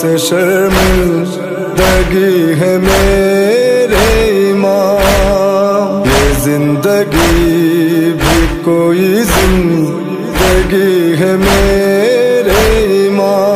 में शर्मिंदगी है मेरे इमाम। ये जिंदगी भी कोई जिंदगी है मेरे इमाम।